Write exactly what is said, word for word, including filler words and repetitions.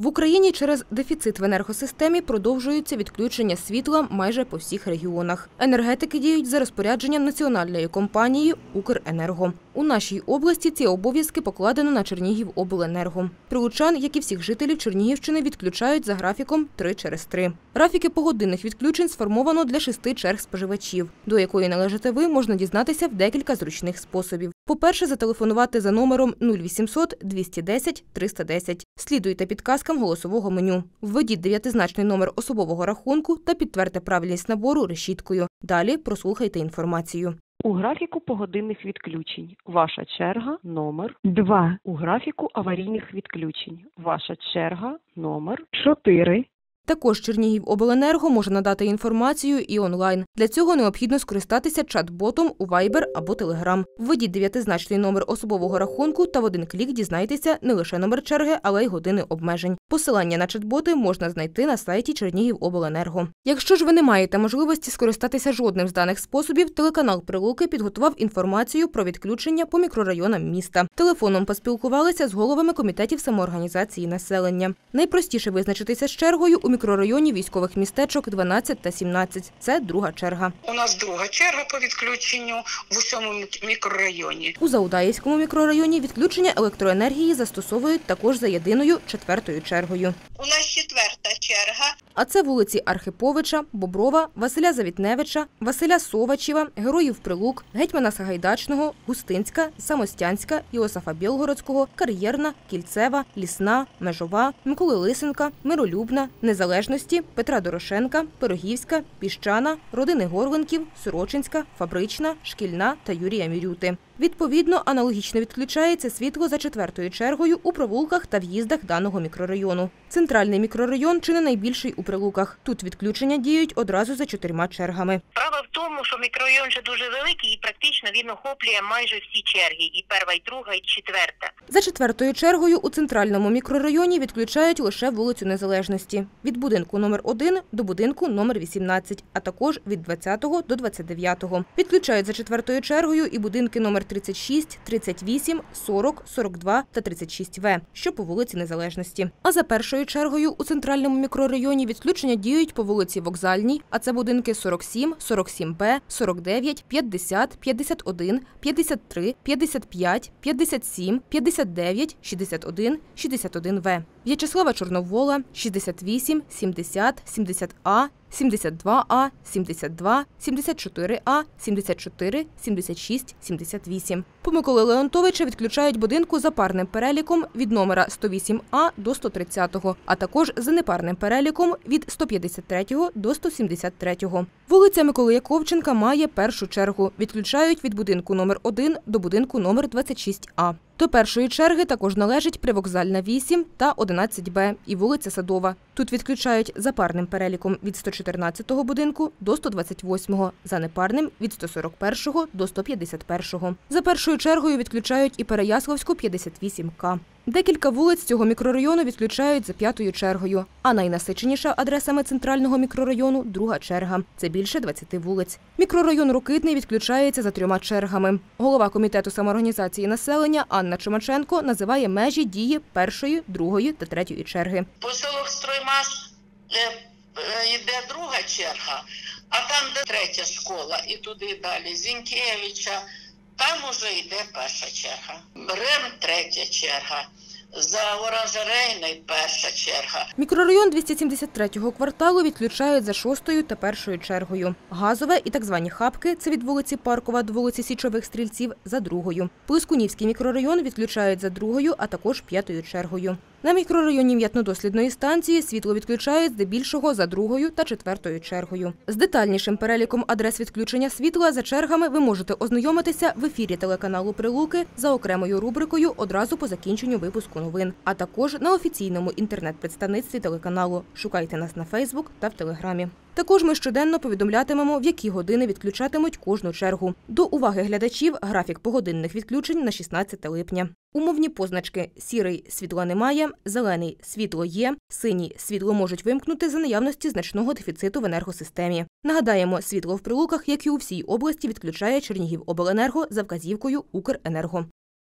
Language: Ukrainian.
В Україні через дефіцит в енергосистемі продовжуються відключення світла майже по всіх регіонах. Енергетики діють за розпорядженням національної компанії «Укренерго». У нашій області ці обов'язки покладено на Чернігівобленерго. Прилучан, як і всіх жителів Чернігівщини, відключають за графіком три через три. Графіки погодинних відключень сформовано для шести черг споживачів, до якої належите ви, можна дізнатися в декілька зручних способів. По-перше, зателефонувати за номером нуль вісімсот двісті десять триста десять. Слідуйте підказкам голосового меню. Введіть дев'ятизначний номер особового рахунку та підтвердьте правильність набору решіткою. Далі прослухайте інформацію. У графіку погодинних відключень ваша черга номер два. У графіку аварійних відключень ваша черга номер чотири. Також Чернігівобленерго може надати інформацію і онлайн. Для цього необхідно скористатися чат-ботом у Viber або Telegram. Введіть дев'ятизначний номер особового рахунку та в один клік дізнайтеся не лише номер черги, але й години обмежень. Посилання на чат-боти можна знайти на сайті Чернігівобленерго. Якщо ж ви не маєте можливості скористатися жодним з даних способів, телеканал Прилуки підготував інформацію про відключення по мікрорайонам міста. Телефоном поспілкувалися з головами комітетів самоорганізації населення. Найпростіше визначитися з чергою у мікрорайоні військових містечок дванадцять та сімнадцять. Це друга черга. У нас друга черга по відключенню в усьому мікрорайоні. У Заудаївському мікрорайоні відключення електроенергії застосовують також за єдиною четвертою чергою. У нас четверта черга. А це вулиці Архиповича, Боброва, Василя Завітневича, Василя Совачева, Героїв Прилук, Гетьмана Сагайдачного, Густинська, Самостянська, Іосифа Білгородського, Кар'єрна, Кільцева, Лісна, Межова, Миколи Лисенка, Миролюбна, Незалежності, Петра Дорошенка, Пирогівська, Піщана, Родини Горленків, Сорочинська, Фабрична, Шкільна та Юрія Мірюти. Відповідно, аналогічно відключається світло за четвертою чергою у провулках та в'їздах даного мікрорайону. Центральний мікрорайон чи не найбільший у Прилуках. Тут відключення діють одразу за чотирма чергами. Справа в тому, що мікрорайон вже дуже великий і практично він охоплює майже всі черги. І перша, і друга, і четверта. За четвертою чергою у центральному мікрорайоні відключають лише вулицю Незалежності. Від будинку номер один до будинку номер вісімнадцять, а також від двадцятого до двадцять дев'ятого. Відключають за четвертою чергою і будинки номер тридцять шість, тридцять вісім, сорок, сорок два та тридцять шість В, що по вулиці Незалежності. А за першою чергою у центральному мікрорайоні відключення діють по вулиці Вокзальній, а це будинки сорок сім, сорок сім Б, сорок дев'ять, п'ятдесят, п'ятдесят один, п'ятдесят три, п'ятдесят п'ять, п'ятдесят сім, п'ятдесят дев'ять, шістдесят один, шістдесят один В. В'ячеслава Чорновола, шістдесят вісім, сімдесят, сімдесят А, сімдесят два А, сімдесят два, сімдесят чотири А, сімдесят чотири, сімдесят шість, сімдесят вісім. По Миколи Леонтовича відключають будинку за парним переліком від номера сто вісім А до сто тридцятого, а також за непарним переліком від сто п'ятдесят третього до сто сімдесят третього. Вулиця Миколи Яковченка має першу чергу. Відключають від будинку номер один до будинку номер двадцять шість А. До першої черги також належить Привокзальна вісім та одинадцять Б і вулиця Садова. Тут відключають за парним переліком від сто чотирнадцятого будинку до сто двадцять восьмого, за непарним – від сто сорок першого до сто п'ятдесят першого. За першою чергою відключають і Переяславську п'ятдесят вісім К. Декілька вулиць цього мікрорайону відключають за п'ятою чергою, а найнасиченіша адресами центрального мікрорайону – друга черга. Це більше двадцяти вулиць. Мікрорайон Рокитний відключається за трьома чергами. Голова комітету самоорганізації населення Анна Чумаченко називає межі дії першої, другої та третьої черги. По селах Строймас йде друга черга, а там, де третя школа, і туди далі, Зінкевича, там уже йде перша черга. Рем – третя черга. За оранжерейною перша черга. Мікрорайон двісті сімдесят третього кварталу відключають за шостою та першою чергою. Газове і так звані хабки – це від вулиці Паркова до вулиці Січових Стрільців – за другою. Плескунівський мікрорайон відключають за другою, а також п'ятою чергою. На мікрорайоні М'ятнодослідної станції світло відключають здебільшого за другою та четвертою чергою. З детальнішим переліком адрес відключення світла за чергами ви можете ознайомитися в ефірі телеканалу Прилуки за окремою рубрикою одразу по закінченню випуску новин, а також на офіційному інтернет-представництві телеканалу. Шукайте нас на Фейсбук та в Телеграмі. Також ми щоденно повідомлятимемо, в які години відключатимуть кожну чергу. До уваги глядачів графік погодинних відключень на шістнадцяте липня. Умовні позначки – сірий – світла немає, зелений – світло є, синій – світло можуть вимкнути за наявності значного дефіциту в енергосистемі. Нагадаємо, світло в Прилуках, як і у всій області, відключає Чернігівобленерго за вказівкою «Укренерго».